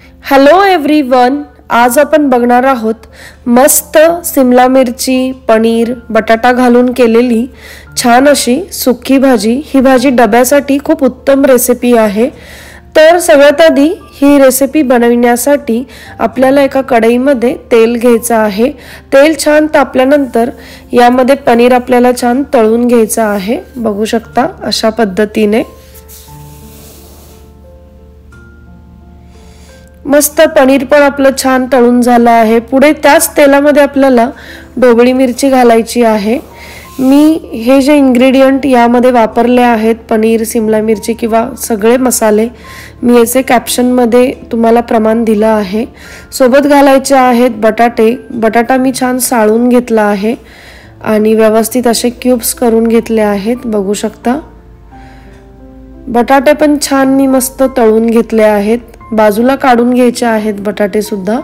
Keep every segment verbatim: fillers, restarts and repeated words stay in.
Hello everyone, आज आपण बघणार आहोत मस्त सिमला मिरची, पनीर, बटाटा घालून केलेली छान अशी सुकी भाजी। ही भाजी डब्यासाठी खूप उत्तम रेसिपी आहे। तर सगळ्यात आधी ही रेसिपी बनवण्यासाठी आपल्याला एका कढईमध्ये तेल घ्यायचं आहे। तेल छान तापल्यानंतर यामध्ये पनीर आपल्याला छान तळून घ्यायचं आहे। बघू शकता अशा पद्धतीने मस्त पनीर पण आपलं छान तळून झालं आहे। पुढे त्याच तेलामध्ये आपल्याला ढोबळी मिरची घालायची आहे। मी हे जे इन्ग्रेडियंट यामध्ये वापरले आहेत, पनीर, सिमला मिरची किंवा सगळे मसाले, मी याचे कॅप्शन मध्ये तुम्हाला प्रमाण दिलं आहे। सोबत घालायचे आहेत बटाटे। बटाटा मी छान साळून घेतला आहे आणि व्यवस्थित असे क्यूब्स करून घेतले आहेत। बघू शकता बटाटे पण छान मी मस्त तळून घेतले आहेत। बाजूला काढून घ्यायचे आहेत बटाटे सुद्धा।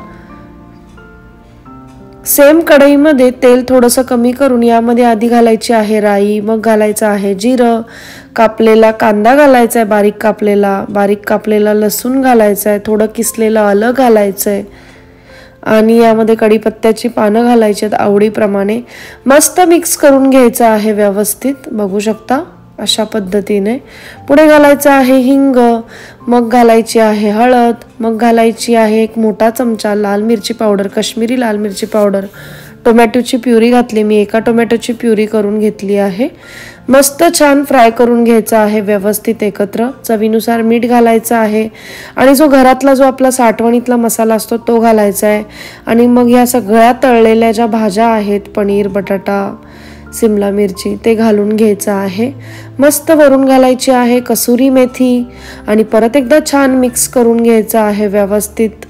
सेम कढईमध्ये तेल थोडंसं कमी करून यामध्ये आधी घालायची आहे राई, मग घालायचं आहे जिरं, कापलेला कांदा घालायचा आहे, बारीक कापलेला बारीक कापलेला लसूण घालायचा आहे, थोडं किसलेलं आलं घालायचं आहे आणि यामध्ये कढीपत्त्याची पानं घालायची आहेत आवडीप्रमाणे। मस्त मिक्स करून घ्यायचं आहे व्यवस्थित। बघू शकता अशा पद्धतीने। पुढे घालायचं आहे हिंग, मग घालायची आहे हळद, मग घालायची आहे एक मोठा चमचा लाल मिरची पावडर, काश्मीरी लाल मिरची पावडर, टोमॅटोची प्युरी घातली। मी एका टोमॅटोची प्युरी करून घेतली आहे। मस्त छान फ्राय करून घ्यायचं आहे व्यवस्थित एकत्र। चवीनुसार मीठ घालायचं आहे आणि जो घरातला जो आपला साठवणीतला मसाला असतो तो घालायचा आहे आणि मग या सगळ्या तळलेल्या ज्या भाज्या आहेत, पनीर, बटाटा, सिमला मिरची, ते घालून घ्यायचं आहे। मस्त वरून घालायची आहे कसुरी मेथी आणि परत एकदा छान मिक्स करून घ्यायचं आहे व्यवस्थित।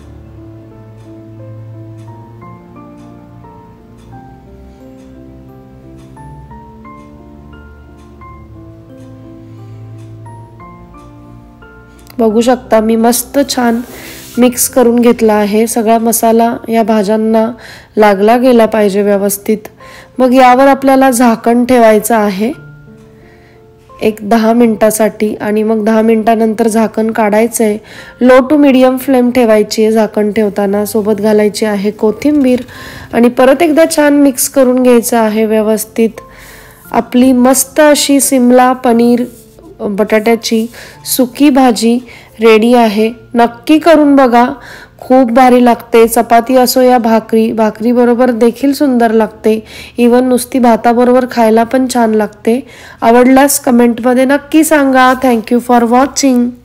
बघू शकता मी मस्त छान मिक्स करून घेतला आहे। सगळा मसाला या भाज्यांना लागला गेला पाहिजे व्यवस्थित। मग यावर आपल्याला झाकण ठेवायचं आहे एक दहा मिनिटासाठी आणि मग दहा मिनिटानंतर झाकण काढायचं आहे। लो टू मीडियम फ्लेम ठेवायची आहे झाकण ठेवताना। सोबत घालायची आहे कोथिंबीर आणि परत एकदा छान मिक्स करून घ्यायचं आहे व्यवस्थित। आपली मस्त अशी सिमला पनीर बटाट्याची सुकी भाजी रेडी आहे। नक्की करून बघा, खूप भारी लागते। चपाती असो या भाकरी भाकरी बरोबर देखील सुंदर लागते। इवन नुसती भाताबरोबर खायला पण छान लागते। आवडल्यास कमेंटमध्ये नक्की सांगा। Thank you for watching.